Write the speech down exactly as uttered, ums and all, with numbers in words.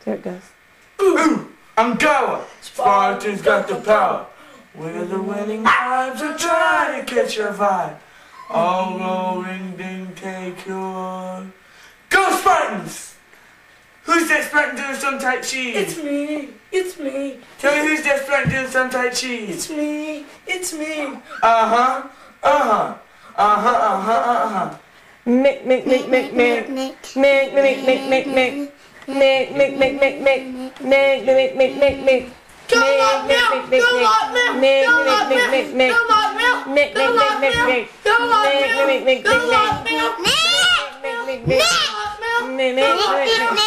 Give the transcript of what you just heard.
Here it goes. Ooh, I'm going. Spartan's got the power. We're the winning tribes are trying to catch your vibe. All rolling, ding, take your... Go Spartans! Who's that Spartan doing some Tai Chi? It's me. It's me. Tell me who's that Spartan doing some Tai Chi? It's me. It's me. Uh-huh. Uh-huh. Uh-huh, uh-huh, uh-huh. Mick, mick, mick, mick, mick. Mick, mick, mick, mick, mick, mick. Mick, mick, mick, mick, mick. Mick, mick, mick, mick, mick. Do not milk! Do not milk! Do not milk! Do not milk! Mick, Do mick, not mick, mick, mick. Do not Mick, mick, mick, milk! Do mick, not mick. milk! Mick, mick, mick, mick. Do not milk! Mick, mick, mick, mick.